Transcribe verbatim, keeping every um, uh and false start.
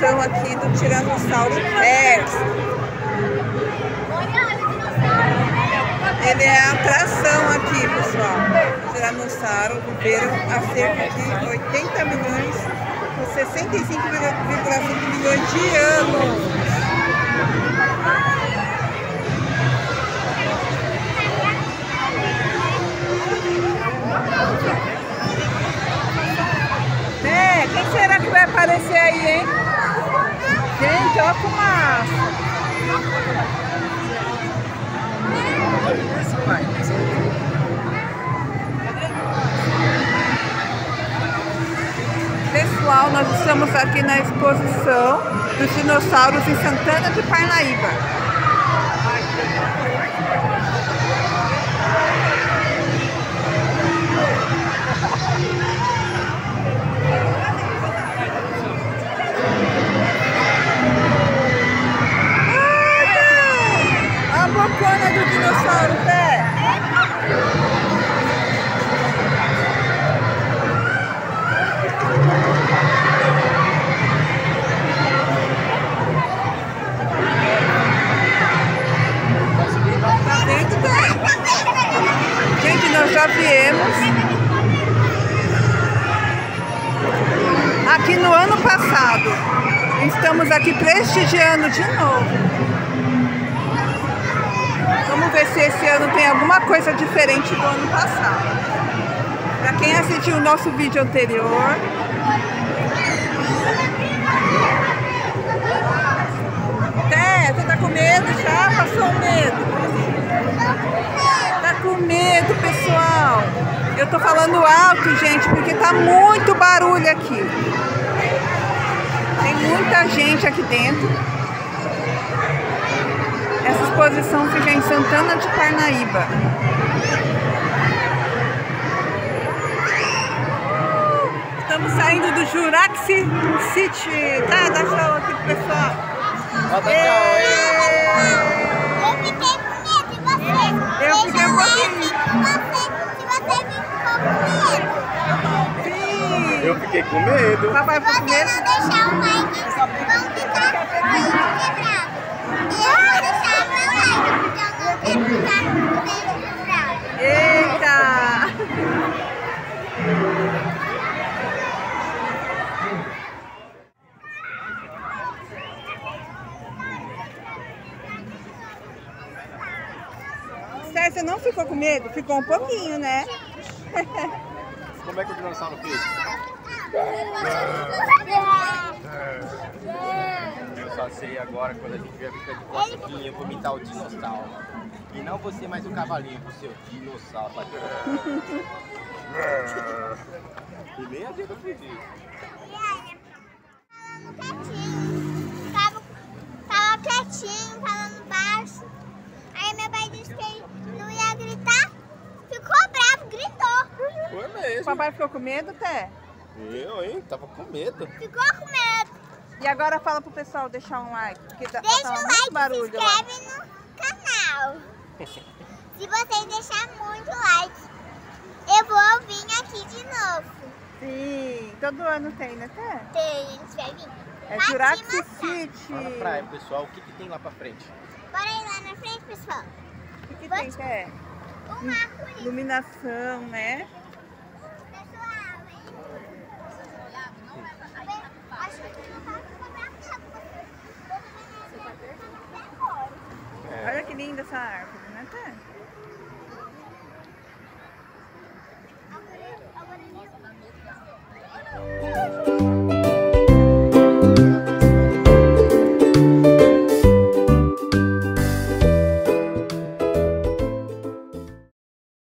atração aqui do Tiranossauro Rex. Ele é a atração aqui, pessoal. O Tiranossauro viveram há cerca de oitenta milhões, ou sessenta e cinco vírgula cinco milhões de anos. É, quem será que vai aparecer aí, hein? Gente, olha a fumaça. Pessoal, nós estamos aqui na exposição dos dinossauros em Santana de Parnaíba. A bocona do dinossauro, Té. Gente, nós já viemos aqui no ano passado. Estamos aqui prestigiando de novo. Vamos ver se esse ano tem alguma coisa diferente do ano passado. Para quem assistiu o nosso vídeo anterior, Té, você tá com medo já? Passou o medo? Tá com medo, pessoal? Eu tô falando alto, gente, porque tá muito barulho aqui. Tem muita gente aqui dentro. Essa exposição fica em Santana de Parnaíba. Estamos saindo do Jurassic City. Tá, dá tchau aqui pro pessoal. Bota tchau. Eu fiquei com medo de você. Eu fiquei um pouquinho. Se você ficou com medo. Sim. Eu fiquei com medo. Papai ficou com Se você medo? não deixar o like, vão ficar quebrado. Eu vou deixar meu like, então não quero ficar com medo quebrado. Eita! Sé, você não ficou com medo? Ficou um pouquinho, né? Como é que o dinossauro fez? Eu só sei agora, quando a gente vier ficar de costa aqui, eu vou imitar o dinossauro. E não você mais o cavalinho com o seu dinossauro. E nem adianta eu fugir. Tava, tava quietinho, falando baixo. Aí meu pai disse que ele não ia gritar. Ficou bravo, gritou. Foi mesmo. Papai ficou com medo, Té? Eu, hein? Tava com medo. Ficou com medo. E agora fala pro pessoal deixar um like, porque tá, Deixa tá o muito like e se barulho lá. inscreve no canal. Se vocês deixarem muito like, eu vou vir aqui de novo. Sim, todo ano tem, né, Té? Tem, a gente vai vir. É Pra Jurassic te mostrar. City. Fala pra ele, pessoal, o que, que tem lá pra frente? Bora ir lá na frente, pessoal. O que, que tem, Té? Um arco-íris. Iluminação, né? Pessoal, acho que não vai cobrar tempo. Olha que linda essa árvore.